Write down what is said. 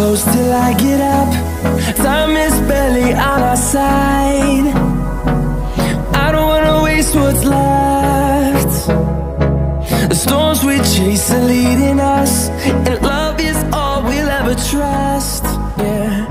close till I get up. Time is barely on our side. I don't wanna waste what's left. The storms we chase are leading us, and love is all we'll ever trust. Yeah.